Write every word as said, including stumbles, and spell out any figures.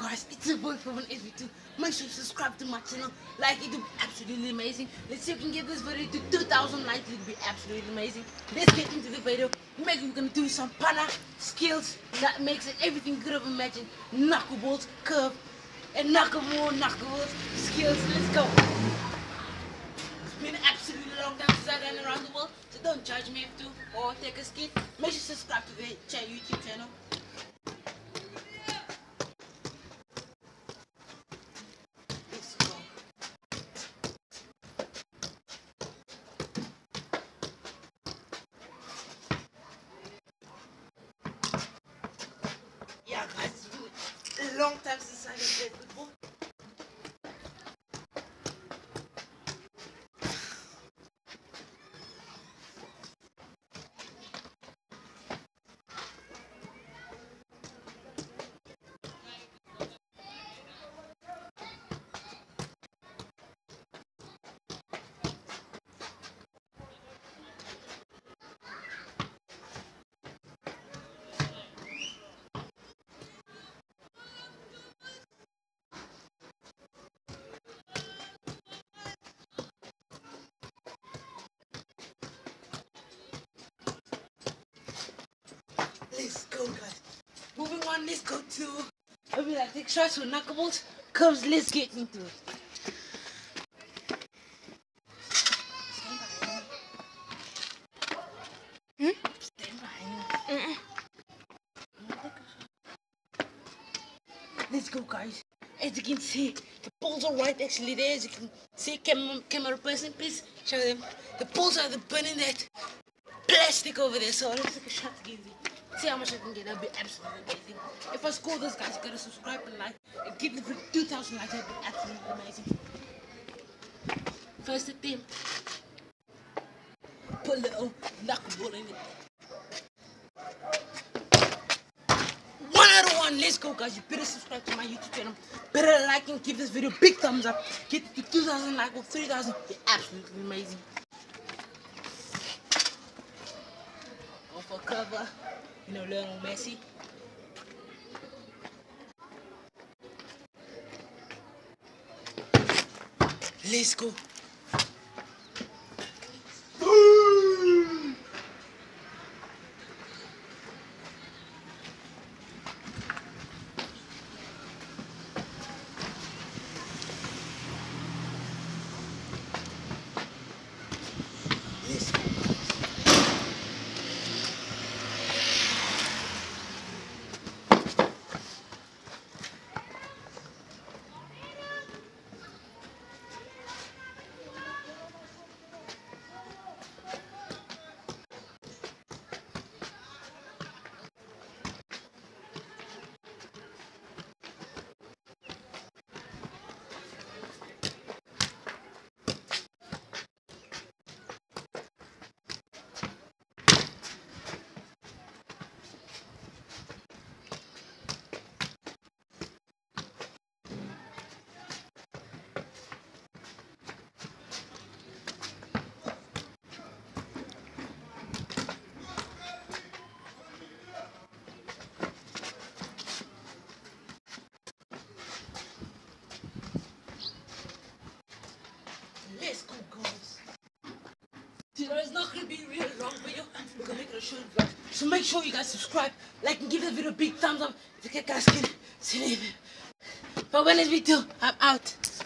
guys, it's your boy from S B two. Make sure you subscribe to my channel. Like it would be absolutely amazing. Let's see if we can get this video to two thousand likes. It would be absolutely amazing. Let's get into the video. Maybe we're gonna do some pana skills that makes it everything good of imagine. Knuckleballs, curve, and knuckleball, knuckleballs skills. Let's go. It's been an absolutely long time since I ran around the world, so don't judge me if to or take a skit. Make sure you subscribe to the YouTube channel. Yeah, guys, it's been a long time since I played football. Let's go, guys. Moving on, let's go to maybe like take shots with knuckleballs. Comes, let's get into it. Hmm? Stand behind me. Uh-uh. Let's go, guys. As you can see, the balls are right actually there. As you can see, cam camera person, please show them. The balls are the burning that plastic over there. So let's take a shot together. See how much I can get. That'll be absolutely amazing. If I score this, guys, you gotta subscribe and like and give the video two thousand likes. That'd be absolutely amazing. First attempt. Put a little knuckleball in it. One out of one. Let's go, guys. You better subscribe to my YouTube channel. Better like and give this video a big thumbs up. Get it to two thousand likes or three thousand. Be absolutely amazing. Go for cover. You know, Lionel Messi. Let's go. Let's go. Let's go, guys. Today is not going to be a real long video. We're going to make it a short vlog. So make sure you guys subscribe, like, and give the video a big thumbs up. If you guys can see it. But when it's video, I'm out.